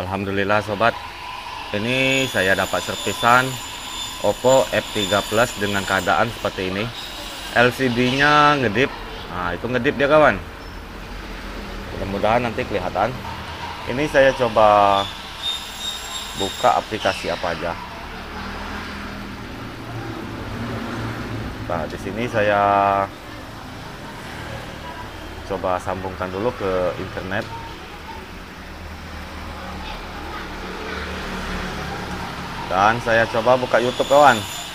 Alhamdulillah sobat, ini saya dapat servisan Oppo F3 Plus dengan keadaan seperti ini. LCD-nya ngedip. Nah, itu ngedip dia kawan. Mudah-mudahan nanti kelihatan. Ini saya coba buka aplikasi apa aja. Nah, di sini saya coba sambungkan dulu ke internet. Dan saya coba buka YouTube kawan.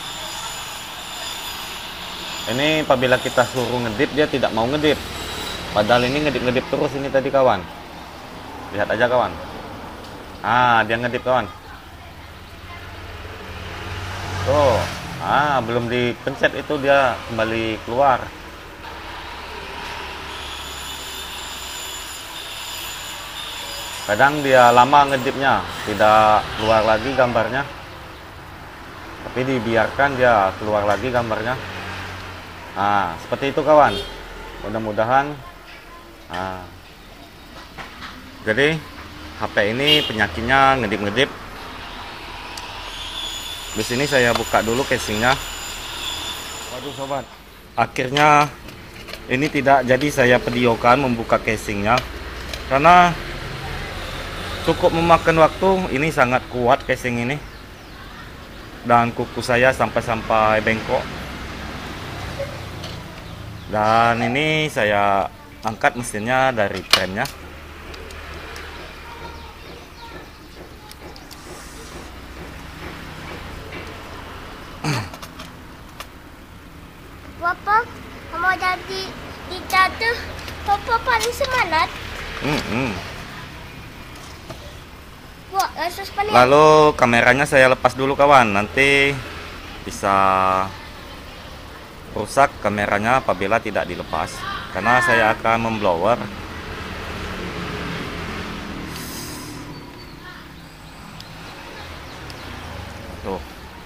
Ini apabila kita suruh ngedip, dia tidak mau ngedip. Padahal ini ngedip-ngedip terus ini tadi kawan. Lihat aja kawan. Dia ngedip kawan. Tuh. Belum dipencet itu dia kembali keluar. Kadang dia lama ngedipnya, tidak keluar lagi gambarnya. Tapi dibiarkan dia keluar lagi gambarnya. Seperti itu kawan. Mudah-mudahan. Jadi HP ini penyakitnya ngedip-ngedip. Di sini saya buka dulu casingnya. Waduh sobat, akhirnya ini tidak jadi saya videokan membuka casingnya karena cukup memakan waktu. Ini sangat kuat casing ini. Dan kuku saya sampai bengkok. Dan ini saya angkat mesinnya dari remnya. Bapak mau jadi dijatuh, Bapak paling semangat. Wah, Lalu kameranya saya lepas dulu kawan, nanti bisa rusak kameranya apabila tidak dilepas, karena saya akan memblower. Tuh.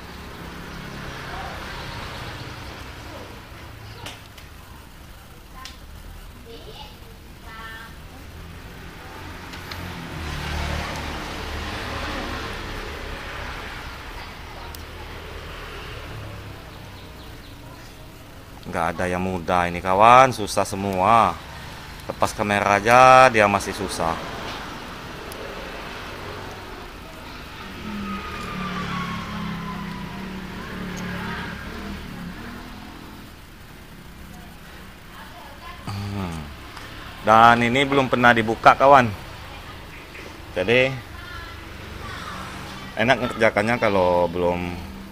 Nggak ada yang mudah ini kawan, susah semua. Lepas kamera aja dia masih susah. Dan ini belum pernah dibuka kawan. Jadi enak ngerjakannya kalau belum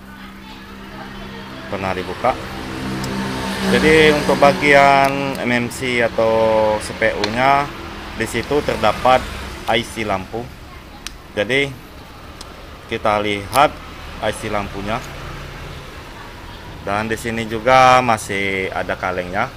pernah dibuka. Jadi untuk bagian MMC atau CPU-nya di situ terdapat IC lampu. Jadi kita lihat IC lampunya. Dan di sini juga masih ada kalengnya.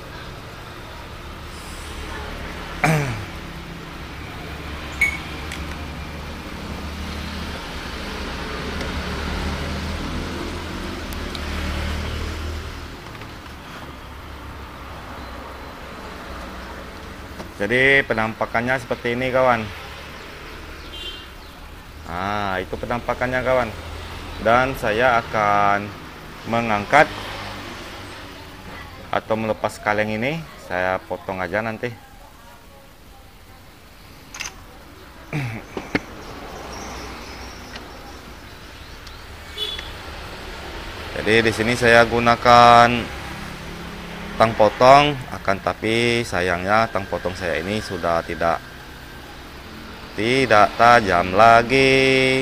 Jadi penampakannya seperti ini kawan. Itu penampakannya kawan. Dan saya akan mengangkat atau melepas kaleng ini. Saya potong aja nanti. Jadi di sini saya gunakan tang potong, tapi sayangnya tang potong saya ini sudah tidak tajam lagi.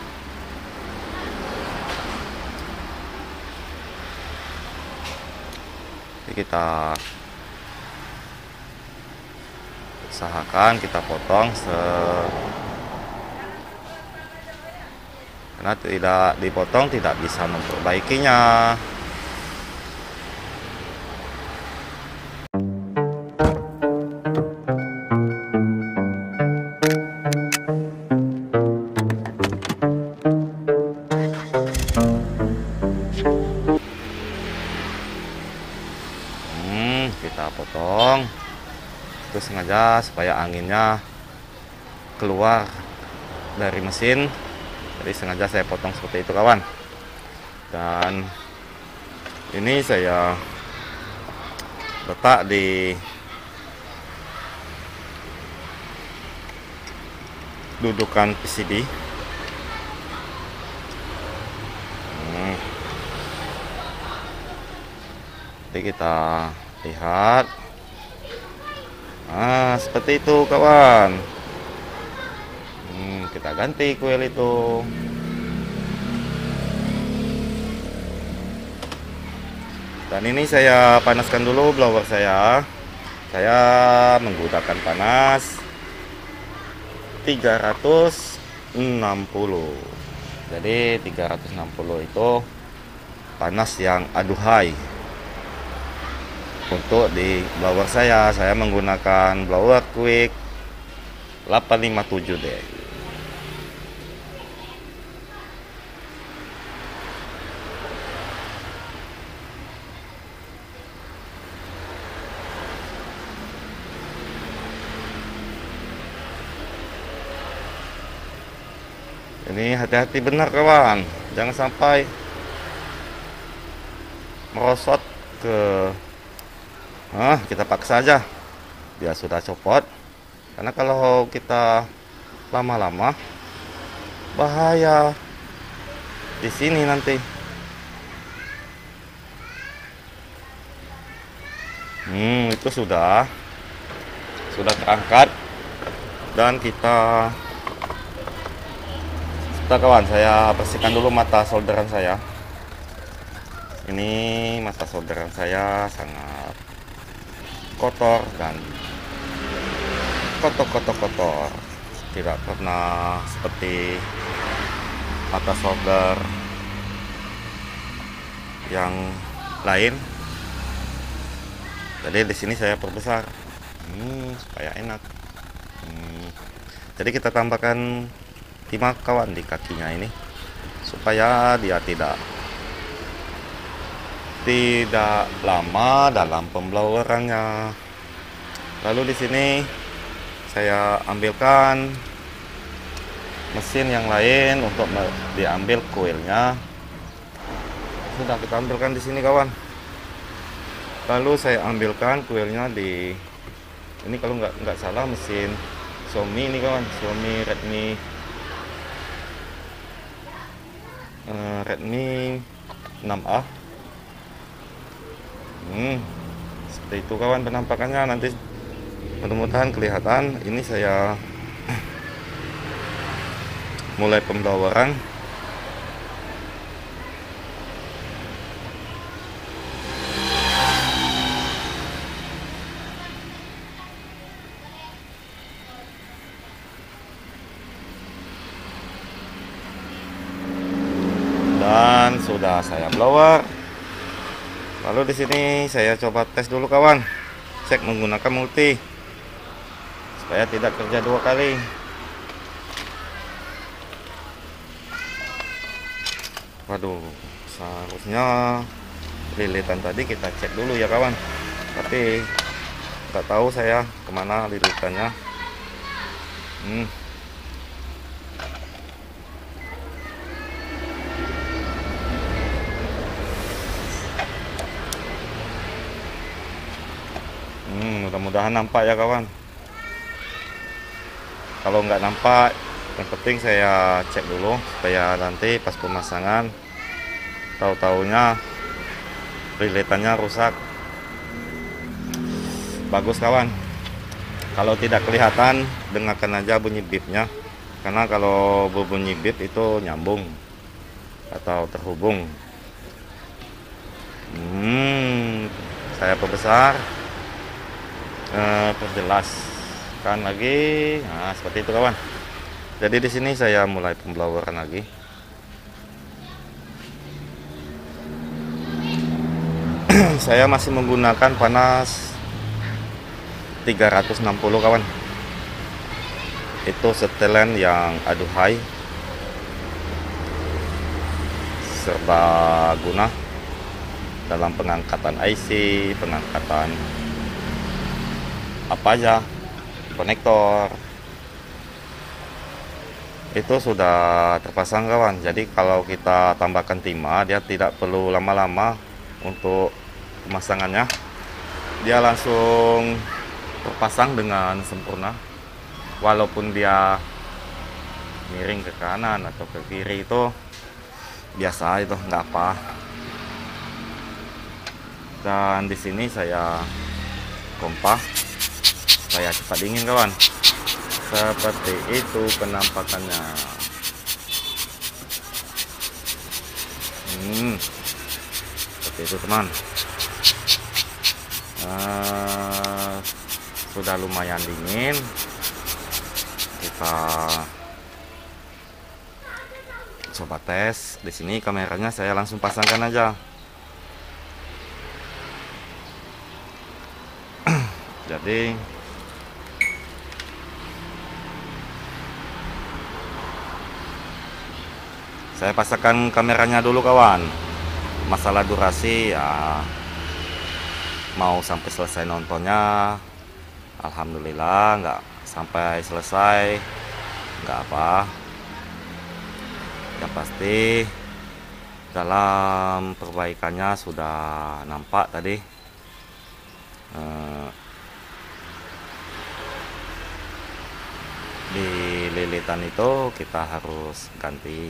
Jadi kita usahakan kita potong karena tidak dipotong tidak bisa memperbaikinya. Kita potong itu sengaja supaya anginnya keluar dari mesin, jadi sengaja saya potong seperti itu kawan. Dan ini saya letak di dudukan PCB. Nanti kita lihat. Nah, seperti itu kawan. Kita ganti kuil itu. Dan ini saya panaskan dulu blower saya. Saya menggunakan panas 360. Jadi 360 itu panas yang aduhai. Untuk di blower saya menggunakan blower quick 857D. Ini hati-hati benar kawan, jangan sampai merosot ke kita paksa aja dia sudah copot, karena kalau kita lama-lama bahaya di sini nanti. Itu sudah terangkat, dan kita kawan, saya bersihkan dulu mata solderan saya. Ini mata solderan saya sangat kotor dan kotor, tidak pernah seperti mata solder yang lain. Jadi di sini saya perbesar supaya enak. Jadi kita tambahkan timah kawan di kakinya ini supaya dia tidak lama dalam pemblowerannya. Lalu di sini saya ambilkan mesin yang lain untuk diambil kuilnya. Sudah kita ambilkan di sini kawan. Lalu saya ambilkan kuilnya di ini, kalau nggak salah mesin Xiaomi ini kawan, Xiaomi Redmi 6A. Seperti itu kawan penampakannya. Nanti mudah-mudahan kelihatan. Ini saya mulai pembloweran. Dan sudah saya blower. Lalu di sini saya coba tes dulu kawan, cek menggunakan multi supaya tidak kerja dua kali. Waduh, seharusnya lilitan tadi kita cek dulu ya kawan, tapi nggak tahu saya kemana lilitannya. Mudah-mudahan nampak ya kawan. Kalau nggak nampak, yang penting saya cek dulu supaya nanti pas pemasangan tahu-taunya lilitannya rusak. Bagus kawan. Kalau tidak kelihatan, dengarkan aja bunyi bipnya, karena kalau berbunyi bip itu nyambung atau terhubung. Saya perbesar, perjelaskan lagi. Nah, seperti itu kawan. Jadi di sini saya mulai pembloweran lagi. Saya masih menggunakan panas 360 kawan. Itu setelan yang aduhai, serba guna dalam pengangkatan IC, pengangkatan apa aja, konektor. itu sudah terpasang kawan. Jadi kalau kita tambahkan timah, dia tidak perlu lama-lama untuk pemasangannya, dia langsung terpasang dengan sempurna. Walaupun dia miring ke kanan atau ke kiri itu biasa, itu nggak apa. Dan di sini saya kompak supaya cepat dingin kawan. Seperti itu penampakannya. Seperti itu teman. Sudah lumayan dingin. Kita coba tes. Di sini kameranya saya langsung pasangkan aja. Jadi saya pasangkan kameranya dulu kawan. Masalah durasi ya, mau sampai selesai nontonnya, alhamdulillah. Nggak sampai selesai, nggak apa. Yang pasti dalam perbaikannya sudah nampak tadi. Di lilitan itu kita harus ganti.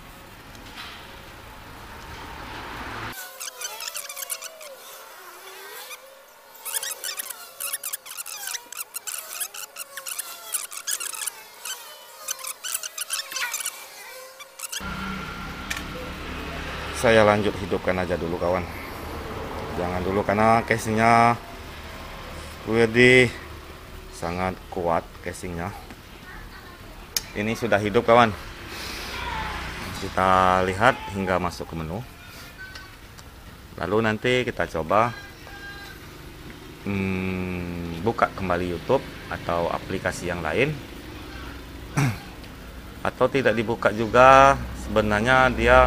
Saya lanjut hidupkan aja dulu kawan. Jangan dulu karena casingnya sangat kuat casingnya. Ini sudah hidup kawan. Kita lihat hingga masuk ke menu. Lalu nanti kita coba buka kembali YouTube atau aplikasi yang lain. Atau tidak dibuka juga, sebenarnya dia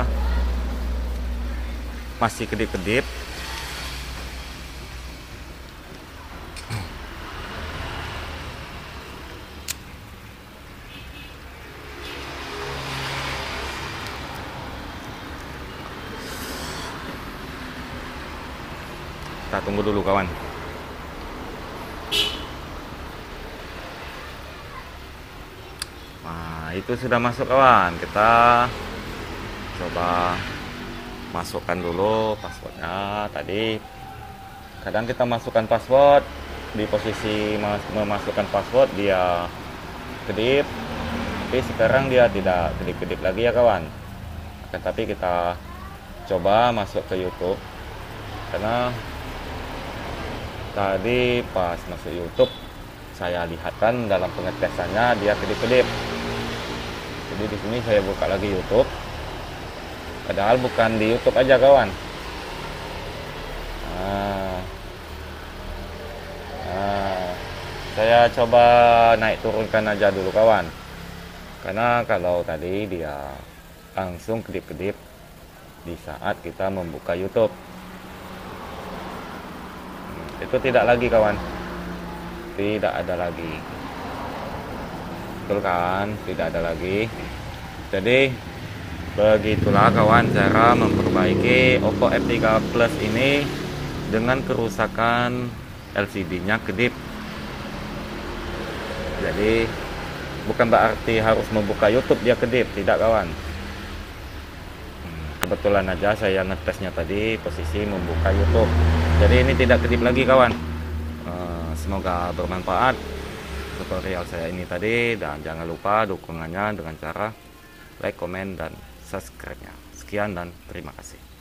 masih kedip-kedip. Kita tunggu dulu kawan. Nah, itu sudah masuk kawan. Kita coba masukkan dulu passwordnya. Tadi kadang kita masukkan password, di posisi memasukkan password dia kedip, tapi sekarang dia tidak kedip-kedip lagi ya kawan. Tapi kita coba masuk ke YouTube, karena tadi pas masuk YouTube saya lihatkan dalam pengetesannya dia kedip-kedip. Jadi di sini saya buka lagi YouTube. Padahal bukan di YouTube aja kawan. Saya coba naik turunkan aja dulu kawan. Karena kalau tadi dia langsung kedip-kedip di saat kita membuka YouTube. Itu tidak lagi kawan. Tidak ada lagi. Betul kan? Tidak ada lagi. Jadi begitulah kawan cara memperbaiki Oppo F3 Plus ini dengan kerusakan LCD-nya kedip. Jadi bukan berarti harus membuka YouTube dia kedip, tidak kawan. Kebetulan aja saya ngetesnya tadi posisi membuka YouTube. Jadi ini tidak kedip lagi kawan. Semoga bermanfaat tutorial saya ini tadi, dan jangan lupa dukungannya dengan cara like, komen, dan subscribe-nya. Sekian dan terima kasih.